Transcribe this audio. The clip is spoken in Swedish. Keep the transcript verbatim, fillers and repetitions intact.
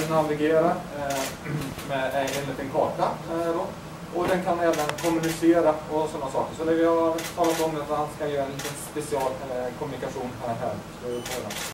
navigera eh, med en liten karta. Eh, då. Och den kan även kommunicera och sådana saker. Så det vi har talat om är att han ska göra en liten special eh, kommunikation här. här.